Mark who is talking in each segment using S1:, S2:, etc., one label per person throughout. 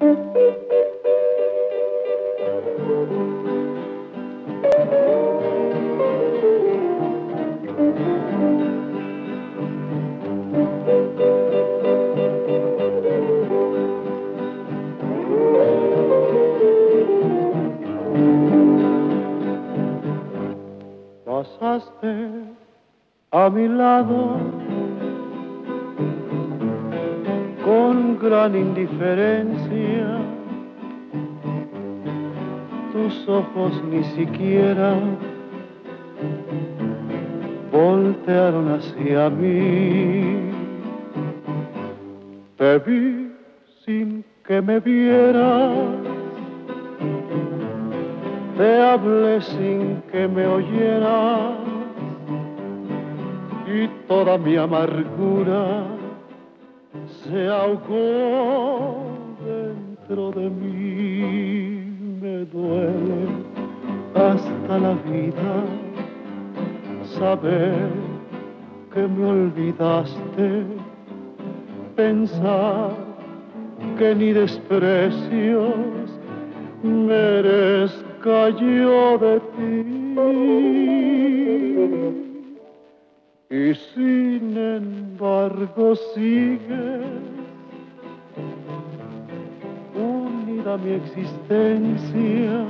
S1: Pasaste a mi lado con gran indiferencia, tus ojos ni siquiera voltearon hacia mí. Te vi sin que me vieras, te hablé sin que me oyeras, y toda mi amargura se ahogó dentro de mí. Me duele hasta la vida saber que me olvidaste, pensar que ni desprecios merezca yo de ti. Y sin embargo sigues unida a mi existencia.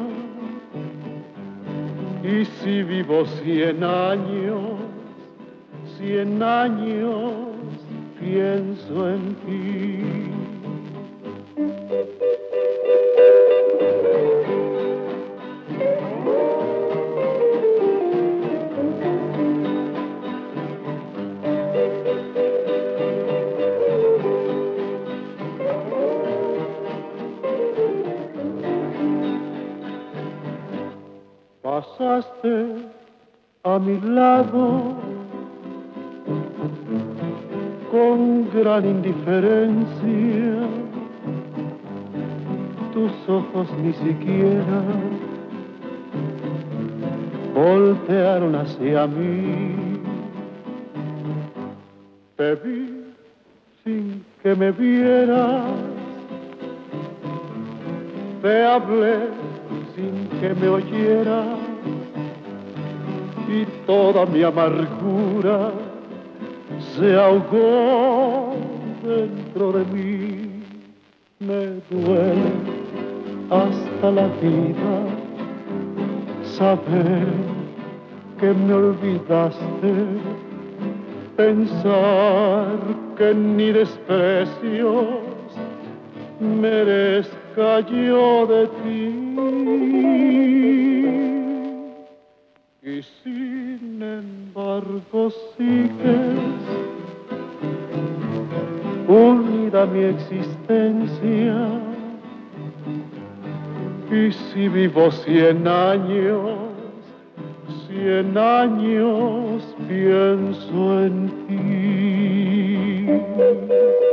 S1: Y si vivo 100 años, 100 años pienso en ti. Pasaste a mi lado con gran indiferencia, tus ojos ni siquiera voltearon hacia mí. Te vi sin que me vieras, te hablé sin que me oyeras, y toda mi amargura se ahogó dentro de mí. Me duele hasta la vida saber que me olvidaste, pensar que ni desprecios merezca yo de ti. Y sin embargo sigues unida a mi existencia. Y si vivo 100 años, 100 años pienso en ti.